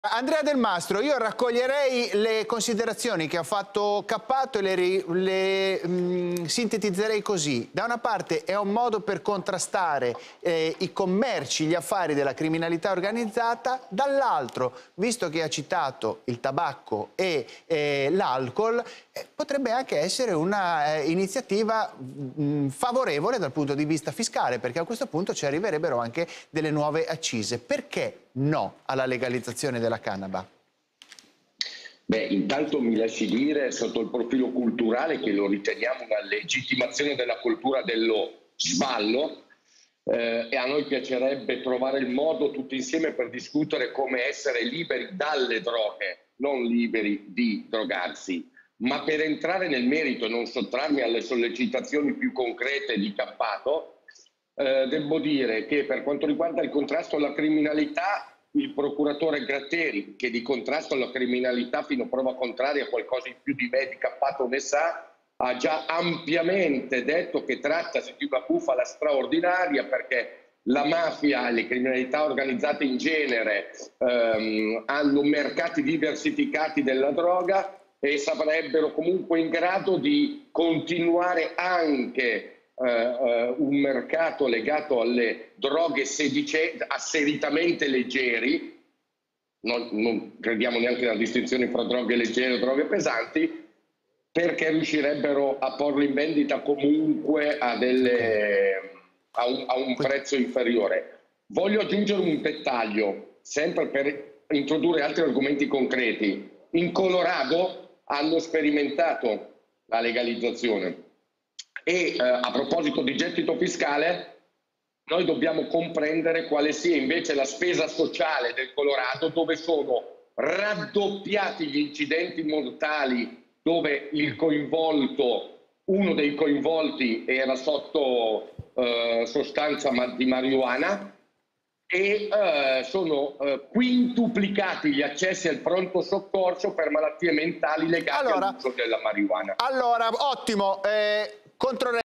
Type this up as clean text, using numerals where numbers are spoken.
Andrea Del Mastro, io raccoglierei le considerazioni che ha fatto Cappato e le sintetizzerei così. Da una parte è un modo per contrastare i commerci, gli affari della criminalità organizzata, dall'altro, visto che ha citato il tabacco e l'alcol, potrebbe anche essere una iniziativa favorevole dal punto di vista fiscale, perché a questo punto ci arriverebbero anche delle nuove accise. Perché no alla legalizzazione della canapa? Beh, intanto mi lasci dire, sotto il profilo culturale, che lo riteniamo una legittimazione della cultura dello sballo, e a noi piacerebbe trovare il modo tutti insieme per discutere come essere liberi dalle droghe, non liberi di drogarsi. Ma per entrare nel merito e non sottrarmi alle sollecitazioni più concrete di Cappato, devo dire che per quanto riguarda il contrasto alla criminalità, il procuratore Gratteri, che di contrasto alla criminalità fino a prova contraria qualcosa in più di me di Cappato ne sa, ha già ampiamente detto che trattasi di una bufala straordinaria, perché la mafia e le criminalità organizzate in genere hanno mercati diversificati della droga e sarebbero comunque in grado di continuare anche un mercato legato alle droghe asseritamente leggeri, non crediamo neanche nella distinzione fra droghe leggere e droghe pesanti, perché riuscirebbero a porle in vendita comunque a un prezzo inferiore. Voglio aggiungere un dettaglio, sempre per introdurre altri argomenti concreti. In Colorado hanno sperimentato la legalizzazione. E a proposito di gettito fiscale, noi dobbiamo comprendere quale sia invece la spesa sociale del Colorado, dove sono raddoppiati gli incidenti mortali, dove uno dei coinvolti era sotto sostanza di marijuana, e sono quintuplicati gli accessi al pronto soccorso per malattie mentali legate all'uso della marijuana. Allora, ottimo.